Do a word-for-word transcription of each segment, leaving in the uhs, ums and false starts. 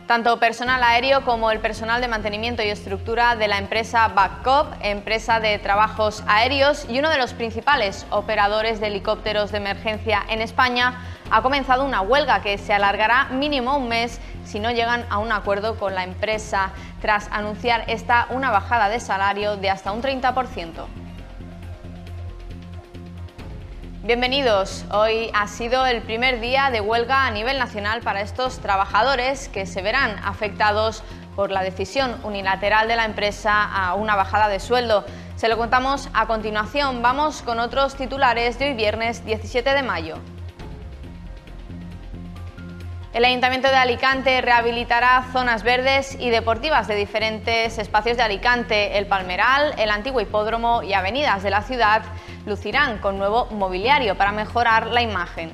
Tanto personal aéreo como el personal de mantenimiento y estructura de la empresa Babcock, empresa de trabajos aéreos y uno de los principales operadores de helicópteros de emergencia en España, ha comenzado una huelga que se alargará mínimo un mes si no llegan a un acuerdo con la empresa, tras anunciar esta una bajada de salario de hasta un treinta por ciento. Bienvenidos. Hoy ha sido el primer día de huelga a nivel nacional para estos trabajadores que se verán afectados por la decisión unilateral de la empresa a una bajada de sueldo. Se lo contamos a continuación. Vamos con otros titulares de hoy viernes diecisiete de mayo. El Ayuntamiento de Alicante rehabilitará zonas verdes y deportivas de diferentes espacios de Alicante. El Palmeral, el antiguo hipódromo y avenidas de la ciudad lucirán con nuevo mobiliario para mejorar la imagen.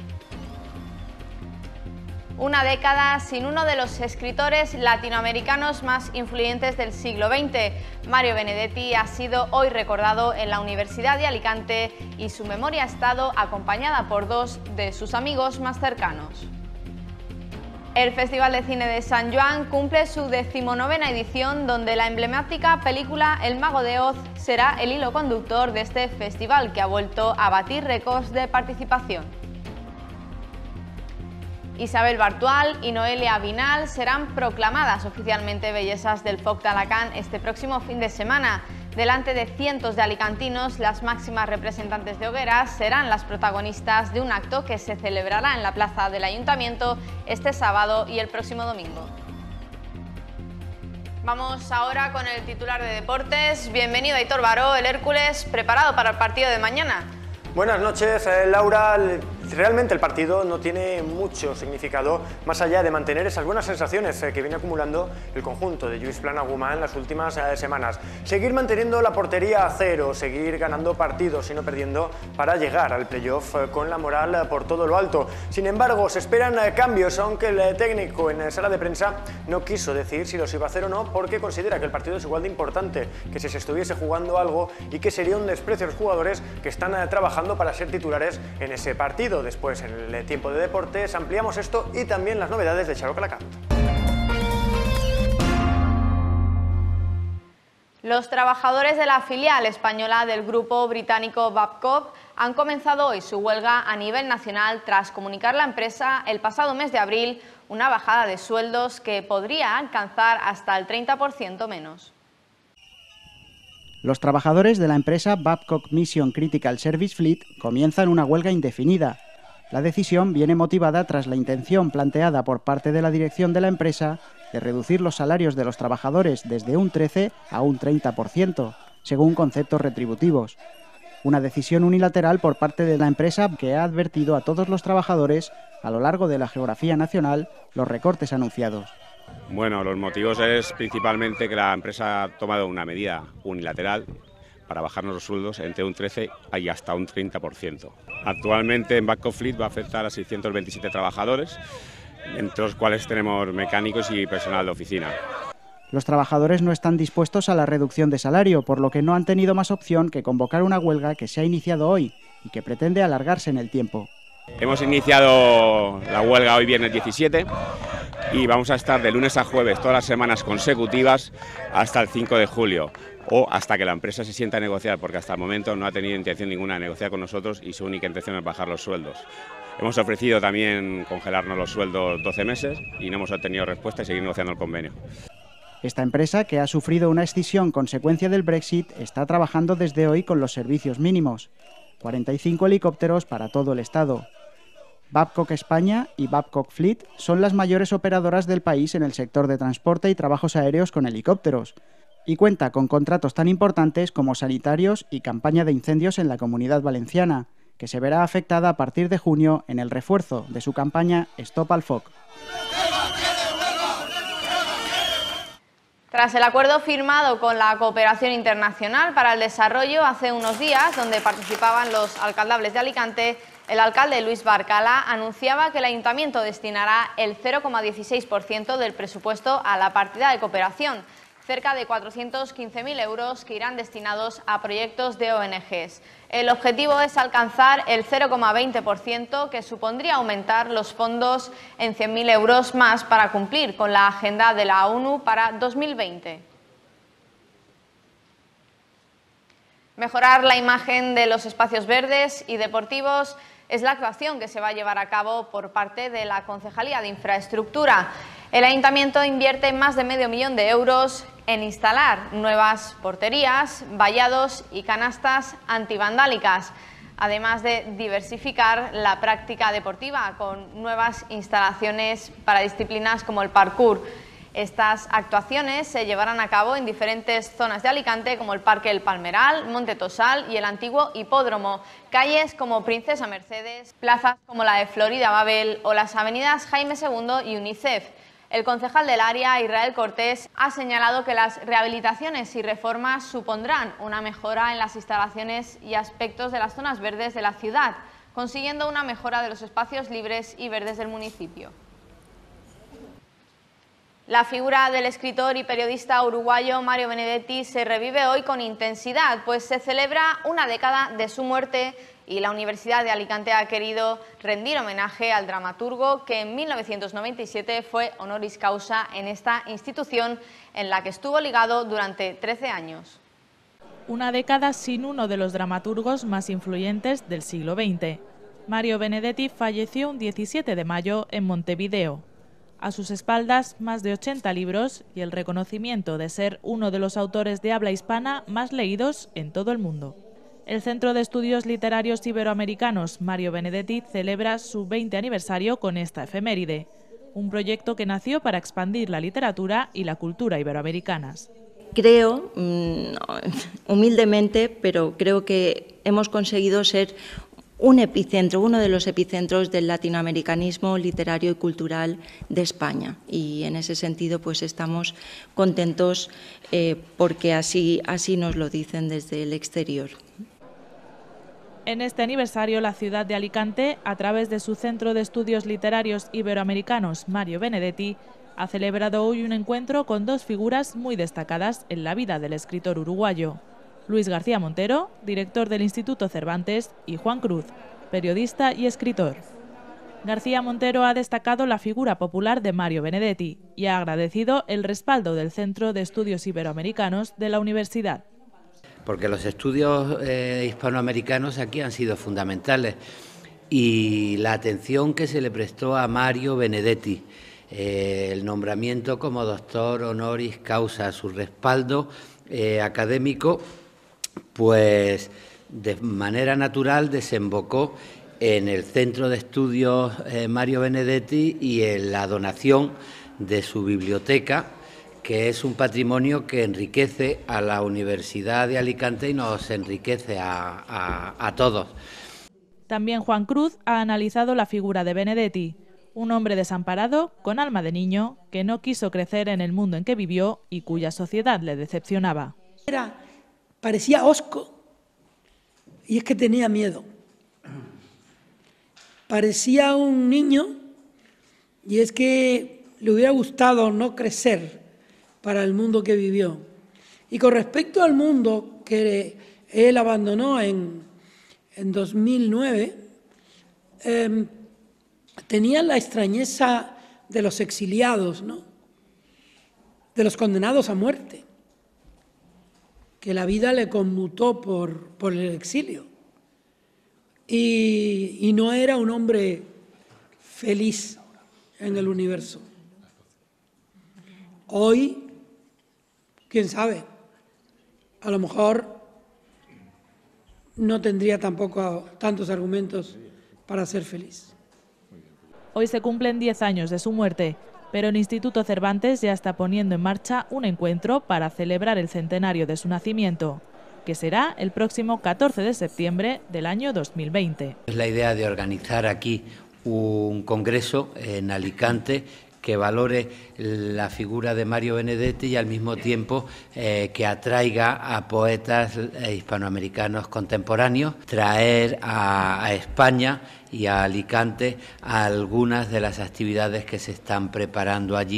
Una década sin uno de los escritores latinoamericanos más influyentes del siglo veinte. Mario Benedetti ha sido hoy recordado en la Universidad de Alicante y su memoria ha estado acompañada por dos de sus amigos más cercanos. El Festival de Cine de San Joan cumple su decimonovena edición, donde la emblemática película El Mago de Oz será el hilo conductor de este festival, que ha vuelto a batir récords de participación. Isabel Bartual y Noelia Vinal serán proclamadas oficialmente bellezas del Foc d'Alacant este próximo fin de semana. Delante de cientos de alicantinos, las máximas representantes de hogueras serán las protagonistas de un acto que se celebrará en la plaza del Ayuntamiento este sábado y el próximo domingo. Vamos ahora con el titular de deportes. Bienvenido Aitor Baró, el Hércules, preparado para el partido de mañana. Buenas noches, eh, Laura. Realmente el partido no tiene mucho significado más allá de mantener esas buenas sensaciones eh, que viene acumulando el conjunto de Lluís Planagumà en las últimas eh, semanas. Seguir manteniendo la portería a cero, seguir ganando partidos y no perdiendo para llegar al playoff eh, con la moral eh, por todo lo alto. Sin embargo, se esperan eh, cambios, aunque el eh, técnico en eh, sala de prensa no quiso decir si los iba a hacer o no, porque considera que el partido es igual de importante que si se estuviese jugando algo y que sería un desprecio a los jugadores que están eh, trabajando para ser titulares en ese partido. Después, en el tiempo de deportes, ampliamos esto y también las novedades de Charo Calacant. Los trabajadores de la filial española del grupo británico Babcock han comenzado hoy su huelga a nivel nacional tras comunicar la empresa el pasado mes de abril una bajada de sueldos que podría alcanzar hasta el treinta por ciento menos. Los trabajadores de la empresa Babcock Mission Critical Service Fleet comienzan una huelga indefinida. La decisión viene motivada tras la intención planteada por parte de la dirección de la empresa de reducir los salarios de los trabajadores desde un trece a un treinta por ciento, según conceptos retributivos. Una decisión unilateral por parte de la empresa que ha advertido a todos los trabajadores a lo largo de la geografía nacional los recortes anunciados. Bueno, los motivos es principalmente que la empresa ha tomado una medida unilateral para bajarnos los sueldos entre un trece y hasta un treinta por ciento. Actualmente en Babcock Fleet va a afectar a seiscientos veintisiete trabajadores, entre los cuales tenemos mecánicos y personal de oficina. Los trabajadores no están dispuestos a la reducción de salario, por lo que no han tenido más opción que convocar una huelga que se ha iniciado hoy y que pretende alargarse en el tiempo. Hemos iniciado la huelga hoy viernes diecisiete y vamos a estar de lunes a jueves todas las semanas consecutivas hasta el cinco de julio o hasta que la empresa se sienta a negociar, porque hasta el momento no ha tenido intención ninguna de negociar con nosotros y su única intención es bajar los sueldos. Hemos ofrecido también congelarnos los sueldos doce meses y no hemos obtenido respuesta y seguir negociando el convenio. Esta empresa, que ha sufrido una escisión consecuencia del Brexit, está trabajando desde hoy con los servicios mínimos. cuarenta y cinco helicópteros para todo el estado. Babcock España y Babcock Fleet son las mayores operadoras del país en el sector de transporte y trabajos aéreos con helicópteros, y cuenta con contratos tan importantes como sanitarios y campaña de incendios en la Comunidad Valenciana, que se verá afectada a partir de junio en el refuerzo de su campaña Stop al Foc. Tras el acuerdo firmado con la Cooperación Internacional para el Desarrollo hace unos días, donde participaban los alcaldables de Alicante, el alcalde Luis Barcala anunciaba que el Ayuntamiento destinará el cero coma dieciséis por ciento del presupuesto a la partida de cooperación, cerca de cuatrocientos quince mil euros que irán destinados a proyectos de O N Ges. El objetivo es alcanzar el cero coma veinte por ciento, que supondría aumentar los fondos en cien mil euros más para cumplir con la agenda de la ONU para dos mil veinte. Mejorar la imagen de los espacios verdes y deportivos es la actuación que se va a llevar a cabo por parte de la Concejalía de Infraestructura. El Ayuntamiento invierte más de medio millón de euros en instalar nuevas porterías, vallados y canastas antivandálicas, además de diversificar la práctica deportiva con nuevas instalaciones para disciplinas como el parkour. Estas actuaciones se llevarán a cabo en diferentes zonas de Alicante, como el Parque El Palmeral, Monte Tosal y el antiguo Hipódromo, calles como Princesa Mercedes, plazas como la de Florida Babel o las avenidas Jaime segundo y UNICEF. El concejal del área, Israel Cortés, ha señalado que las rehabilitaciones y reformas supondrán una mejora en las instalaciones y aspectos de las zonas verdes de la ciudad, consiguiendo una mejora de los espacios libres y verdes del municipio. La figura del escritor y periodista uruguayo Mario Benedetti se revive hoy con intensidad, pues se celebra una década de su muerte y la Universidad de Alicante ha querido rendir homenaje al dramaturgo que en mil novecientos noventa y siete fue honoris causa en esta institución en la que estuvo ligado durante trece años. Una década sin uno de los dramaturgos más influyentes del siglo veinte. Mario Benedetti falleció un diecisiete de mayo en Montevideo. A sus espaldas, más de ochenta libros y el reconocimiento de ser uno de los autores de habla hispana más leídos en todo el mundo. El Centro de Estudios Literarios Iberoamericanos Mario Benedetti celebra su veinte aniversario con esta efeméride, un proyecto que nació para expandir la literatura y la cultura iberoamericanas. Creo, humildemente, pero creo que hemos conseguido ser un epicentro, uno de los epicentros del latinoamericanismo literario y cultural de España. Y en ese sentido pues estamos contentos eh, porque así, así nos lo dicen desde el exterior. En este aniversario, la ciudad de Alicante, a través de su Centro de Estudios Literarios Iberoamericanos Mario Benedetti, ha celebrado hoy un encuentro con dos figuras muy destacadas en la vida del escritor uruguayo. Luis García Montero, director del Instituto Cervantes, y Juan Cruz, periodista y escritor. García Montero ha destacado la figura popular de Mario Benedetti y ha agradecido el respaldo del Centro de Estudios Iberoamericanos de la Universidad. Porque los estudios eh, hispanoamericanos aquí han sido fundamentales y la atención que se le prestó a Mario Benedetti, eh, el nombramiento como doctor honoris causa, su respaldo eh, académico, pues de manera natural desembocó en el Centro de Estudios eh, Mario Benedetti y en la donación de su biblioteca, que es un patrimonio que enriquece a la Universidad de Alicante y nos enriquece a, a, a todos. También Juan Cruz ha analizado la figura de Benedetti, un hombre desamparado, con alma de niño, que no quiso crecer en el mundo en que vivió y cuya sociedad le decepcionaba. Era, parecía hosco y es que tenía miedo. Parecía un niño y es que le hubiera gustado no crecer para el mundo que vivió. Y con respecto al mundo que él abandonó en, en dos mil nueve, eh, tenía la extrañeza de los exiliados, ¿no? De los condenados a muerte, que la vida le conmutó por, por el exilio. Y, y no era un hombre feliz en el universo. Hoy, quién sabe, a lo mejor no tendría tampoco tantos argumentos para ser feliz. Hoy se cumplen diez años de su muerte, pero el Instituto Cervantes ya está poniendo en marcha un encuentro para celebrar el centenario de su nacimiento, que será el próximo catorce de septiembre del año dos mil veinte. Es la idea de organizar aquí un congreso en Alicante que valore la figura de Mario Benedetti y al mismo tiempo eh, que atraiga a poetas hispanoamericanos contemporáneos, traer a, a España y a Alicante a algunas de las actividades que se están preparando allí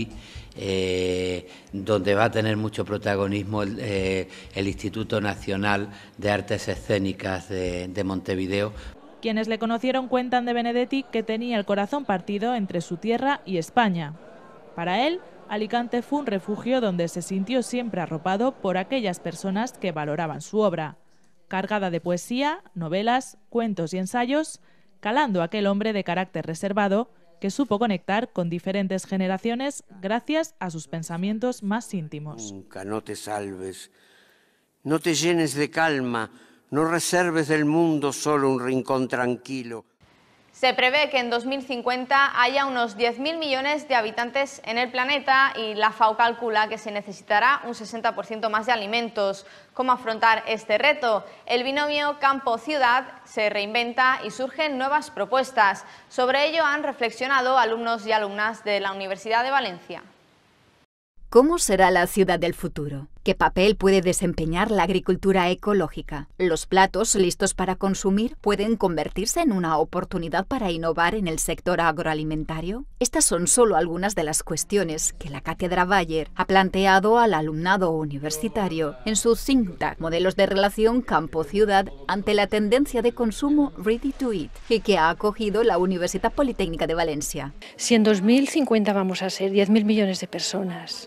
eh, donde va a tener mucho protagonismo el, eh, el Instituto Nacional de Artes Escénicas de, de Montevideo. Quienes le conocieron cuentan de Benedetti que tenía el corazón partido entre su tierra y España. Para él, Alicante fue un refugio donde se sintió siempre arropado por aquellas personas que valoraban su obra, cargada de poesía, novelas, cuentos y ensayos, calando aquel hombre de carácter reservado que supo conectar con diferentes generaciones gracias a sus pensamientos más íntimos. Nunca, no te salves, no te llenes de calma, no reserves del mundo solo un rincón tranquilo. Se prevé que en dos mil cincuenta haya unos diez mil millones de habitantes en el planeta y la FAO calcula que se necesitará un sesenta por ciento más de alimentos. ¿Cómo afrontar este reto? El binomio campo-ciudad se reinventa y surgen nuevas propuestas. Sobre ello han reflexionado alumnos y alumnas de la Universidad de Valencia. ¿Cómo será la ciudad del futuro? ¿Qué papel puede desempeñar la agricultura ecológica? ¿Los platos listos para consumir pueden convertirse en una oportunidad para innovar en el sector agroalimentario? Estas son solo algunas de las cuestiones que la Cátedra Bayer ha planteado al alumnado universitario en su think tank Modelos de Relación Campo-Ciudad ante la tendencia de consumo Ready to Eat y que ha acogido la Universidad Politécnica de Valencia. Si en dos mil cincuenta vamos a ser diez mil millones de personas,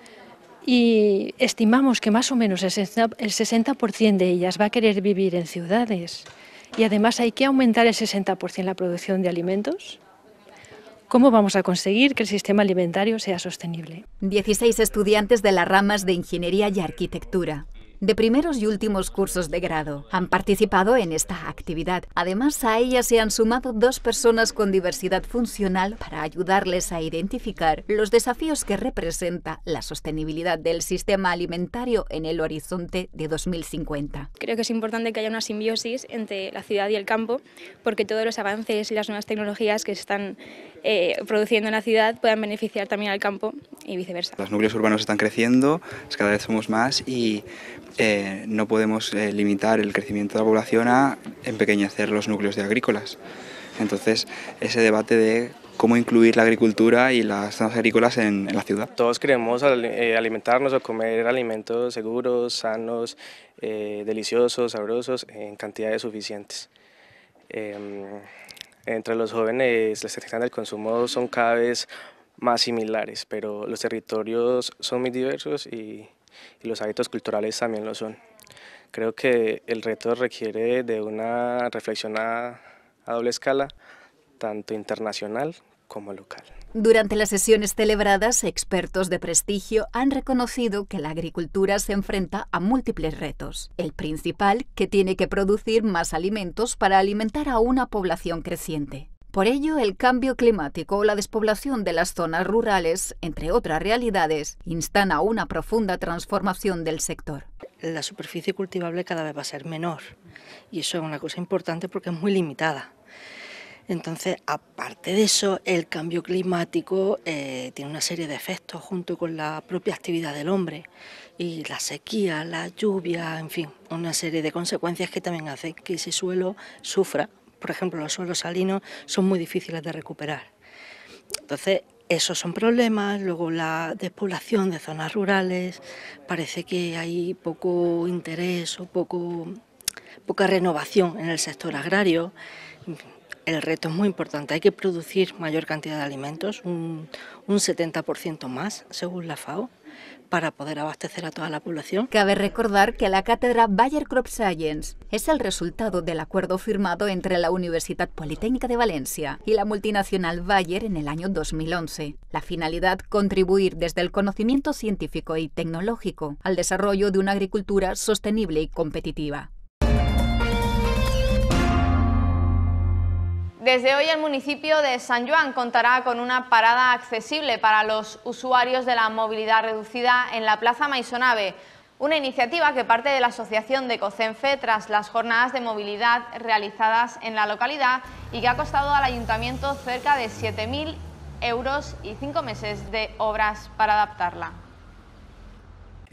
y estimamos que más o menos el sesenta por ciento de ellas va a querer vivir en ciudades y además hay que aumentar el sesenta por ciento la producción de alimentos, ¿cómo vamos a conseguir que el sistema alimentario sea sostenible? dieciséis estudiantes de las ramas de Ingeniería y Arquitectura, de primeros y últimos cursos de grado, han participado en esta actividad. Además, a ellas se han sumado dos personas con diversidad funcional para ayudarles a identificar los desafíos que representa la sostenibilidad del sistema alimentario en el horizonte de dos mil cincuenta. Creo que es importante que haya una simbiosis entre la ciudad y el campo, porque todos los avances y las nuevas tecnologías que se están eh, produciendo en la ciudad puedan beneficiar también al campo y viceversa. Los núcleos urbanos están creciendo, cada vez somos más y Eh, no podemos eh, limitar el crecimiento de la población a empequeñecer los núcleos de agrícolas. Entonces, ese debate de cómo incluir la agricultura y las zonas agrícolas en, en la ciudad. Todos queremos eh, alimentarnos o comer alimentos seguros, sanos, eh, deliciosos, sabrosos, en cantidades suficientes. Eh, entre los jóvenes, las tendencias del consumo son cada vez más similares, pero los territorios son muy diversos y y los hábitos culturales también lo son. Creo que el reto requiere de una reflexión a, a doble escala, tanto internacional como local. Durante las sesiones celebradas, expertos de prestigio han reconocido que la agricultura se enfrenta a múltiples retos. El principal, que tiene que producir más alimentos para alimentar a una población creciente. Por ello, el cambio climático o la despoblación de las zonas rurales, entre otras realidades, instan a una profunda transformación del sector. La superficie cultivable cada vez va a ser menor y eso es una cosa importante porque es muy limitada. Entonces, aparte de eso, el cambio climático eh, tiene una serie de efectos junto con la propia actividad del hombre y la sequía, la lluvia, en fin, una serie de consecuencias que también hacen que ese suelo sufra. Por ejemplo, los suelos salinos son muy difíciles de recuperar. Entonces, esos son problemas. Luego, la despoblación de zonas rurales. Parece que hay poco interés o poco, poca renovación en el sector agrario. El reto es muy importante. Hay que producir mayor cantidad de alimentos, un, un setenta por ciento más, según la FAO, para poder abastecer a toda la población. Cabe recordar que la cátedra Bayer Crop Science es el resultado del acuerdo firmado entre la Universidad Politécnica de Valencia y la multinacional Bayer en el año dos mil once. La finalidad, contribuir desde el conocimiento científico y tecnológico al desarrollo de una agricultura sostenible y competitiva. Desde hoy el municipio de San Joan contará con una parada accesible para los usuarios de la movilidad reducida en la Plaza Maisonave, una iniciativa que parte de la asociación de COCENFE tras las jornadas de movilidad realizadas en la localidad y que ha costado al ayuntamiento cerca de siete mil euros y cinco meses de obras para adaptarla.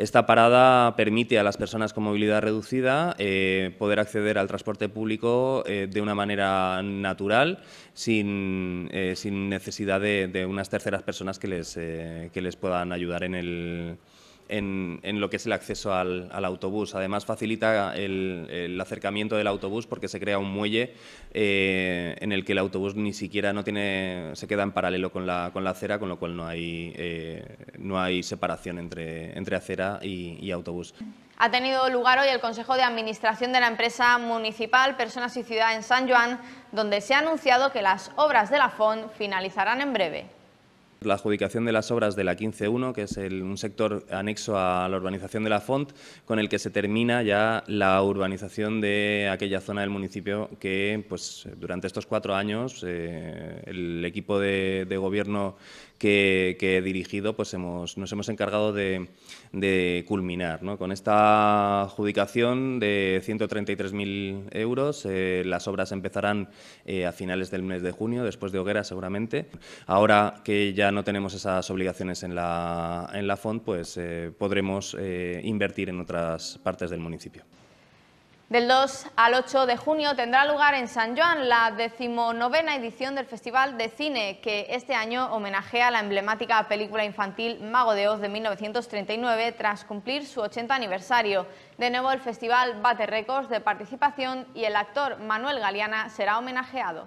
Esta parada permite a las personas con movilidad reducida eh, poder acceder al transporte público eh, de una manera natural, sin, eh, sin necesidad de, de unas terceras personas que les, eh, que les puedan ayudar en el... En, en lo que es el acceso al, al autobús. Además, facilita el, el acercamiento del autobús porque se crea un muelle eh, en el que el autobús ni siquiera no tiene, se queda en paralelo con la, con la acera, con lo cual no hay, eh, no hay separación entre, entre acera y, y autobús. Ha tenido lugar hoy el Consejo de Administración de la empresa municipal Personas y Ciudad en Sant Joan, donde se ha anunciado que las obras de la Font finalizarán en breve. La adjudicación de las obras de la quince uno, que es el, un sector anexo a la urbanización de la Font, con el que se termina ya la urbanización de aquella zona del municipio que pues, durante estos cuatro años eh, el equipo de, de gobierno que, que he dirigido pues hemos, nos hemos encargado de, de culminar, ¿no? Con esta adjudicación de ciento treinta y tres mil euros, eh, las obras empezarán eh, a finales del mes de junio, después de hoguera seguramente. Ahora que ya no tenemos esas obligaciones en la, en la Font, pues eh, podremos eh, invertir en otras partes del municipio. Del dos al ocho de junio tendrá lugar en Sant Joan la decimonovena edición del Festival de Cine, que este año homenajea la emblemática película infantil Mago de Oz de mil novecientos treinta y nueve tras cumplir su ochenta aniversario. De nuevo el festival bate récords de participación y el actor Manuel Galiana será homenajeado.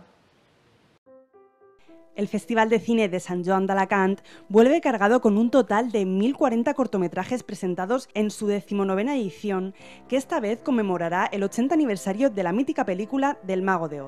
El Festival de Cine de Sant Joan d'Alacant vuelve cargado con un total de mil cuarenta cortometrajes presentados en su decimonovena edición, que esta vez conmemorará el ochenta aniversario de la mítica película del Mago de Oz.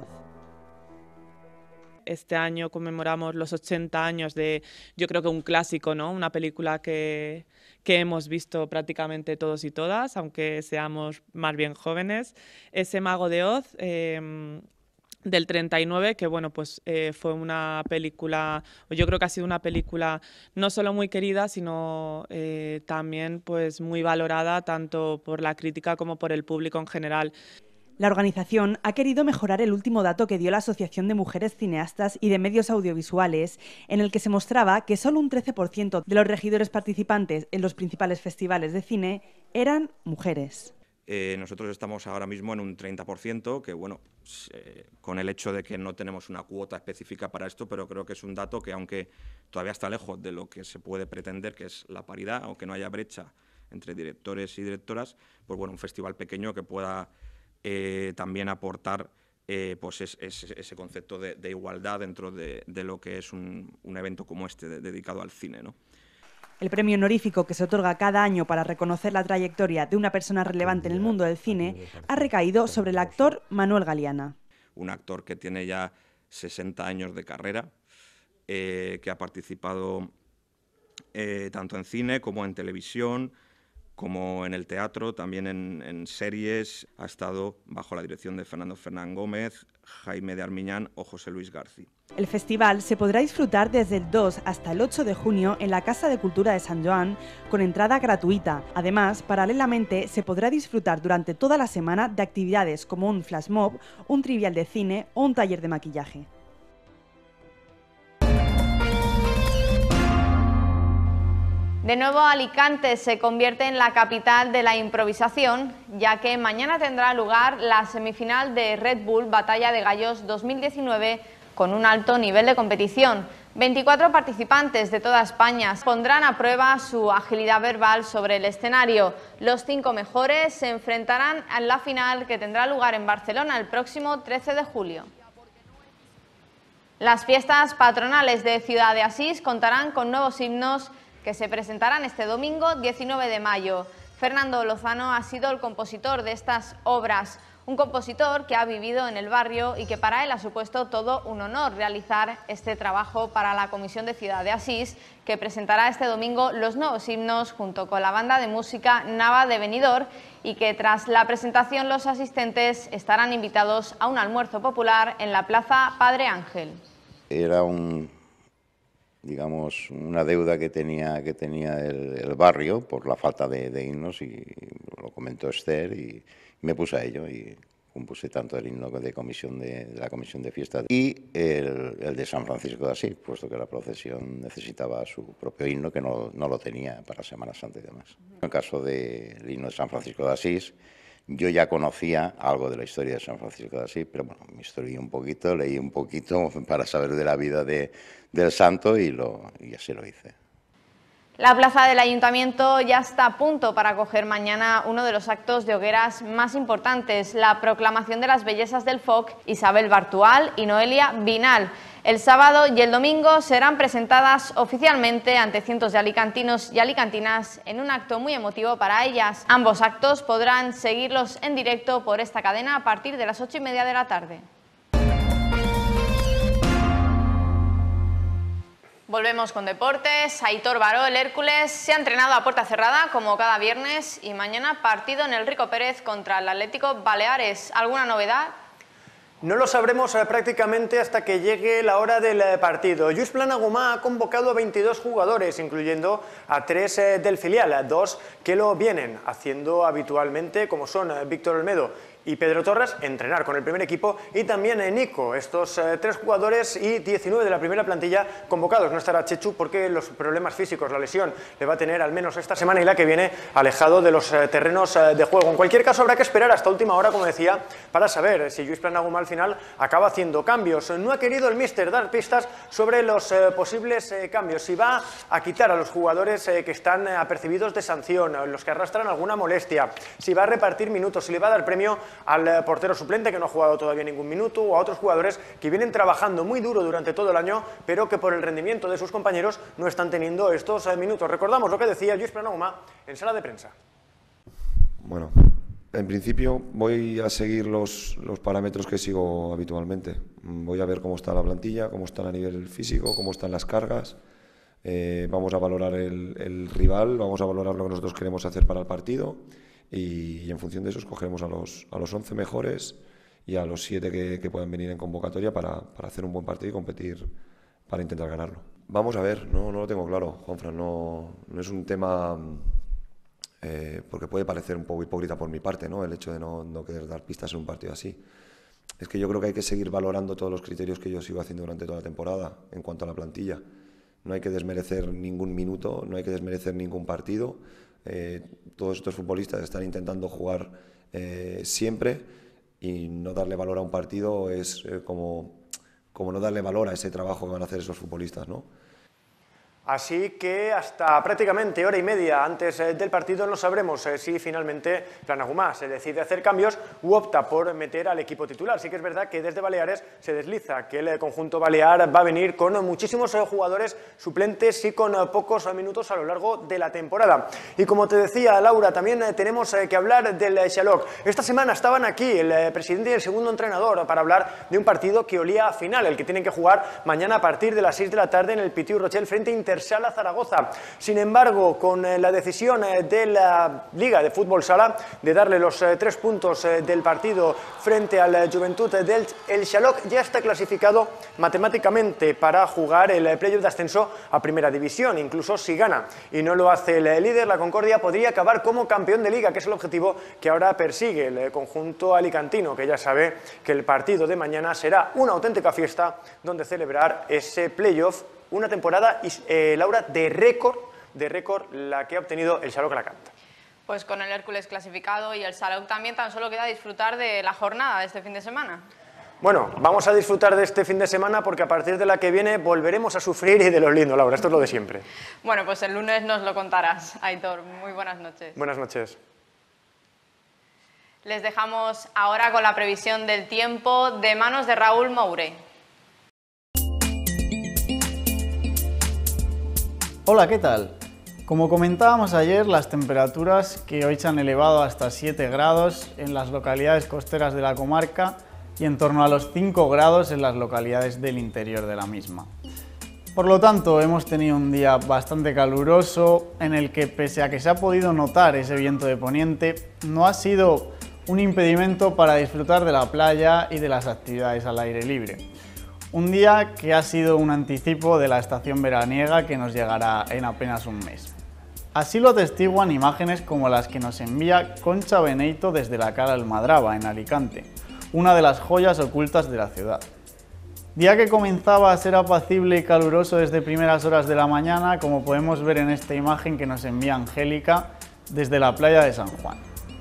Este año conmemoramos los ochenta años de, yo creo que un clásico, ¿no? Una película que, que hemos visto prácticamente todos y todas, aunque seamos más bien jóvenes. Ese Mago de Oz... Eh, del treinta y nueve, que bueno, pues eh, fue una película, yo creo que ha sido una película no solo muy querida, sino eh, también pues muy valorada tanto por la crítica como por el público en general. La organización ha querido mejorar el último dato que dio la Asociación de Mujeres Cineastas y de Medios Audiovisuales, en el que se mostraba que solo un trece por ciento de los regidores participantes en los principales festivales de cine eran mujeres. Eh, nosotros estamos ahora mismo en un treinta por ciento, que bueno, eh, con el hecho de que no tenemos una cuota específica para esto, pero creo que es un dato que, aunque todavía está lejos de lo que se puede pretender, que es la paridad, aunque no haya brecha entre directores y directoras, pues bueno, un festival pequeño que pueda eh, también aportar eh, pues es, es, ese concepto de, de igualdad dentro de, de lo que es un, un evento como este, de, dedicado al cine, ¿no? El premio honorífico que se otorga cada año para reconocer la trayectoria de una persona relevante en el mundo del cine ha recaído sobre el actor Manuel Galiana. Un actor que tiene ya sesenta años de carrera, eh, que ha participado eh, tanto en cine como en televisión, como en el teatro, también en, en series. Ha estado bajo la dirección de Fernando Fernán Gómez, Jaime de Armiñán o José Luis García. El festival se podrá disfrutar desde el dos hasta el ocho de junio en la Casa de Cultura de Sant Joan, con entrada gratuita. Además, paralelamente, se podrá disfrutar durante toda la semana de actividades como un flash mob, un trivial de cine o un taller de maquillaje. De nuevo, Alicante se convierte en la capital de la improvisación, ya que mañana tendrá lugar la semifinal de Red Bull Batalla de Gallos dos mil diecinueve con un alto nivel de competición. veinticuatro participantes de toda España pondrán a prueba su agilidad verbal sobre el escenario. Los cinco mejores se enfrentarán en la final, que tendrá lugar en Barcelona el próximo trece de julio. Las fiestas patronales de Ciudad de Asís contarán con nuevos himnos que se presentarán este domingo diecinueve de mayo. Fernando Lozano ha sido el compositor de estas obras, un compositor que ha vivido en el barrio y que para él ha supuesto todo un honor realizar este trabajo para la Comisión de Ciudad de Asís, que presentará este domingo los nuevos himnos junto con la banda de música Nava de Benidorm, y que tras la presentación los asistentes estarán invitados a un almuerzo popular en la Plaza Padre Ángel. Era un... digamos, una deuda que tenía, que tenía el, el barrio por la falta de, de himnos, y lo comentó Esther y me puse a ello. Y compuse tanto el himno de, comisión de, de la comisión de fiesta y el, el de San Francisco de Asís, puesto que la procesión necesitaba su propio himno, que no, no lo tenía para Semana Santa y demás. En el caso del himno de San Francisco de Asís, yo ya conocía algo de la historia de San Francisco de Asís, pero bueno, me instruí un poquito, leí un poquito para saber de la vida de, del santo y, lo, y así lo hice. La plaza del Ayuntamiento ya está a punto para acoger mañana uno de los actos de hogueras más importantes, la proclamación de las bellezas del Foc, Isabel Bartual y Noelia Vinal. El sábado y el domingo serán presentadas oficialmente ante cientos de alicantinos y alicantinas en un acto muy emotivo para ellas. Ambos actos podrán seguirlos en directo por esta cadena a partir de las ocho y media de la tarde. Volvemos con deportes. Aitor Baró, el Hércules, se ha entrenado a puerta cerrada como cada viernes y mañana partido en el Rico Pérez contra el Atlético Baleares. ¿Alguna novedad? No lo sabremos eh, prácticamente hasta que llegue la hora del eh, partido. Lluís Planagumà ha convocado a veintidós jugadores, incluyendo a tres eh, del filial, a dos que lo vienen haciendo habitualmente, como son eh, Víctor Olmedo y Pedro Torres, entrenar con el primer equipo, y también eh, Nico, estos eh, tres jugadores y diecinueve de la primera plantilla convocados. No estará Chechu porque los problemas físicos, la lesión, le va a tener al menos esta semana y la que viene alejado de los eh, terrenos eh, de juego. En cualquier caso, habrá que esperar hasta última hora, como decía, para saber si Lluís Planagumà al final acaba haciendo cambios. No ha querido el míster dar pistas sobre los eh, posibles eh, cambios, si va a quitar a los jugadores eh, que están eh, apercibidos de sanción, los que arrastran alguna molestia, si va a repartir minutos, si le va a dar premio al portero suplente que no ha jugado todavía ningún minuto, o a otros jugadores que vienen trabajando muy duro durante todo el año, pero que por el rendimiento de sus compañeros no están teniendo estos minutos. Recordamos lo que decía Lluís Planagumà en sala de prensa. Bueno, en principio voy a seguir los, los parámetros que sigo habitualmente. Voy a ver cómo está la plantilla, cómo están a nivel físico, cómo están las cargas. Eh, vamos a valorar el, el rival, vamos a valorar lo que nosotros queremos hacer para el partido. Y, y en función de eso escogeremos a los, a los once mejores y a los siete que, que puedan venir en convocatoria para, para hacer un buen partido y competir para intentar ganarlo. Vamos a ver, no, no lo tengo claro, Juanfran, no, no es un tema, eh, porque puede parecer un poco hipócrita por mi parte, ¿no? El hecho de no, no querer dar pistas en un partido así. Es que yo creo que hay que seguir valorando todos los criterios que yo sigo haciendo durante toda la temporada en cuanto a la plantilla. No hay que desmerecer ningún minuto, no hay que desmerecer ningún partido. Eh, todos estos futbolistas están intentando jugar eh, siempre, y no darle valor a un partido es eh, como, como no darle valor a ese trabajo que van a hacer esos futbolistas, ¿no? Así que hasta prácticamente hora y media antes eh, del partido no sabremos eh, si finalmente Planagumà se decide hacer cambios u opta por meter al equipo titular. Sí que es verdad que desde Baleares se desliza que el eh, conjunto balear va a venir con muchísimos eh, jugadores suplentes y con eh, pocos eh, minutos a lo largo de la temporada. Y como te decía, Laura, también eh, tenemos eh, que hablar del eh, Xaloc. Esta semana estaban aquí el eh, presidente y el segundo entrenador para hablar de un partido que olía a final, el que tienen que jugar mañana a partir de las seis de la tarde en el Pitiu Rochel frente a Inter Sala Zaragoza. Sin embargo, con eh, la decisión eh, de la Liga de Fútbol Sala de darle los eh, tres puntos eh, del partido frente al eh, Joventut del el Xaloc ya está clasificado matemáticamente para jugar el eh, playoff de ascenso a Primera División. Incluso si gana y no lo hace el eh, líder, la Concordia podría acabar como campeón de Liga, que es el objetivo que ahora persigue el eh, conjunto alicantino, que ya sabe que el partido de mañana será una auténtica fiesta donde celebrar ese playoff. Una temporada, eh, Laura, de récord, de récord la que ha obtenido el Xaloc Alacant. Pues con el Hércules clasificado y el Xaloc también, tan solo queda disfrutar de la jornada de este fin de semana. Bueno, vamos a disfrutar de este fin de semana porque a partir de la que viene volveremos a sufrir y de lo lindo, Laura, esto es lo de siempre. Bueno, pues el lunes nos lo contarás, Aitor. Muy buenas noches. Buenas noches. Les dejamos ahora con la previsión del tiempo de manos de Raúl Moure. Hola, ¿qué tal? Como comentábamos ayer, las temperaturas que hoy se han elevado hasta siete grados en las localidades costeras de la comarca y en torno a los cinco grados en las localidades del interior de la misma. Por lo tanto, hemos tenido un día bastante caluroso en el que, pese a que se ha podido notar ese viento de poniente, no ha sido un impedimento para disfrutar de la playa y de las actividades al aire libre. Un día que ha sido un anticipo de la estación veraniega que nos llegará en apenas un mes. Así lo atestiguan imágenes como las que nos envía Concha Beneito desde la Cala Almadraba, en Alicante, una de las joyas ocultas de la ciudad. Día que comenzaba a ser apacible y caluroso desde primeras horas de la mañana, como podemos ver en esta imagen que nos envía Angélica desde la playa de San Juan.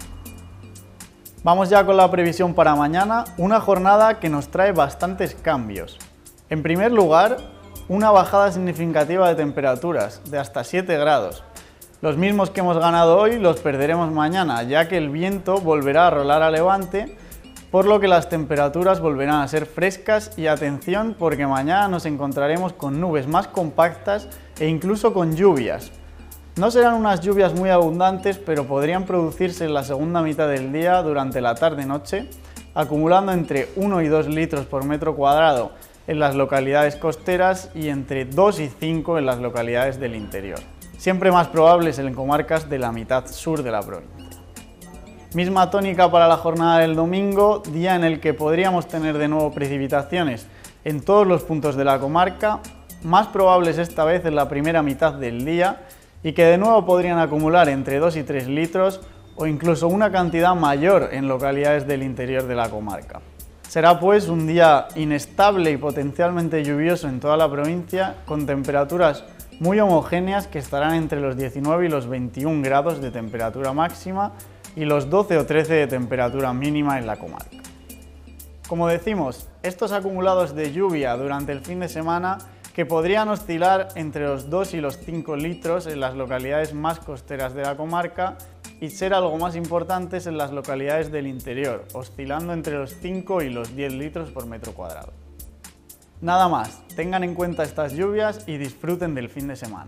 Vamos ya con la previsión para mañana, una jornada que nos trae bastantes cambios. En primer lugar, una bajada significativa de temperaturas, de hasta siete grados. Los mismos que hemos ganado hoy los perderemos mañana, ya que el viento volverá a rolar a levante, por lo que las temperaturas volverán a ser frescas y atención porque mañana nos encontraremos con nubes más compactas e incluso con lluvias. No serán unas lluvias muy abundantes, pero podrían producirse en la segunda mitad del día durante la tarde-noche, acumulando entre uno y dos litros por metro cuadrado en las localidades costeras y entre dos y cinco en las localidades del interior, siempre más probables en comarcas de la mitad sur de la provincia. Misma tónica para la jornada del domingo, día en el que podríamos tener de nuevo precipitaciones en todos los puntos de la comarca, más probables esta vez en la primera mitad del día y que de nuevo podrían acumular entre dos y tres litros o incluso una cantidad mayor en localidades del interior de la comarca. Será pues un día inestable y potencialmente lluvioso en toda la provincia, con temperaturas muy homogéneas que estarán entre los diecinueve y los veintiún grados de temperatura máxima y los doce o trece de temperatura mínima en la comarca. Como decimos, estos acumulados de lluvia durante el fin de semana que podrían oscilar entre los dos y los cinco litros en las localidades más costeras de la comarca y ser algo más importantes en las localidades del interior, oscilando entre los cinco y los diez litros por metro cuadrado. Nada más, tengan en cuenta estas lluvias y disfruten del fin de semana.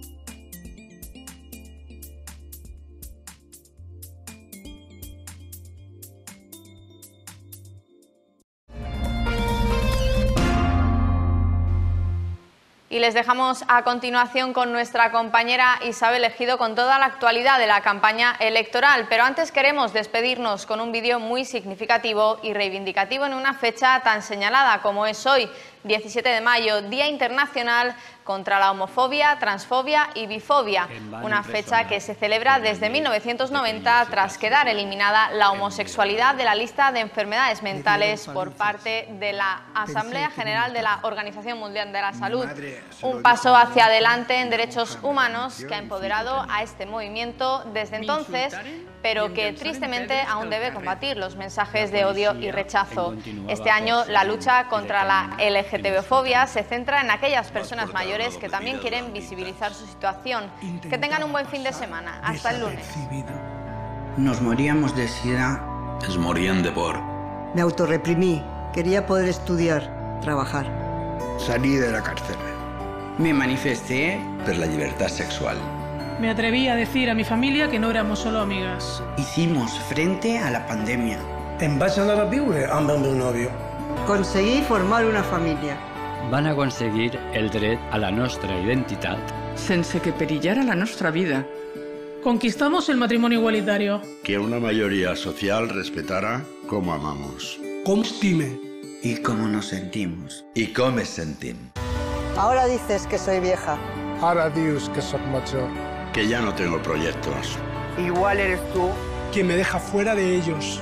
Y les dejamos a continuación con nuestra compañera Isabel Ejido con toda la actualidad de la campaña electoral. Pero antes queremos despedirnos con un vídeo muy significativo y reivindicativo en una fecha tan señalada como es hoy, diecisiete de mayo, Día Internacional contra la Homofobia, Transfobia y Bifobia, una fecha que se celebra desde mil novecientos noventa tras quedar eliminada la homosexualidad de la lista de enfermedades mentales por parte de la Asamblea General de la Organización Mundial de la Salud. Un paso hacia adelante en derechos humanos que ha empoderado a este movimiento desde entonces, pero que tristemente aún debe combatir los mensajes de odio y rechazo. Este año la lucha contra la L G T B fobia se centra en aquellas personas mayores que también quieren visibilizar su situación. Que tengan un buen fin de semana. Hasta el lunes. Nos moríamos de sida. Es morían de por. Me autorreprimí. Quería poder estudiar, trabajar. Salí de la cárcel. Me manifesté per la libertad sexual. Me atreví a decir a mi familia que no éramos solo amigas. Hicimos frente a la pandemia. Em vaig anar a viure amb el meu nòvio. Conseguí formar una família. Van aconseguir el dret a la nostra identitat sense que perillara la nostra vida. Conquistamos el matrimonio igualitario. Que una mayoría social respetara cómo amamos. Com estime. Y cómo nos sentimos. Y com es sentim. Ahora dices que soy vieja. Ahora dius que soy mayor. Que ya no tengo proyectos. Igual eres tú. Quien me deja fuera de ellos.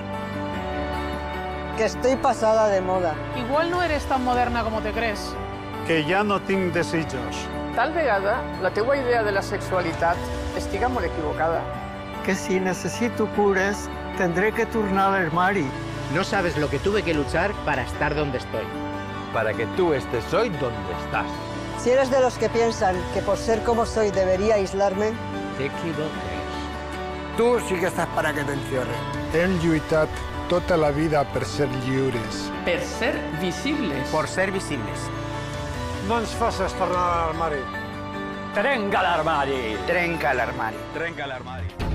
Que estoy pasada de moda. Igual no eres tan moderna como te crees. Que ja no tinc desitjos. Tal vegada la teua idea de la sexualitat estiga molt equivocada. Que si necesito cures, tendré que tornar al armari. No sabes lo que tuve que luchar para estar donde estoy. Para que tú estés hoy donde estás. Si eres de los que piensan que por ser como soy debería aislarme, te equivoques. Tu sí que estàs para que t'encierren. Hem lluitat tota la vida per ser lliures. Per ser visibles. Por ser visibles. No ens facis tornar a l'armari. Trenca l'armari. Trenca l'armari. Trenca l'armari.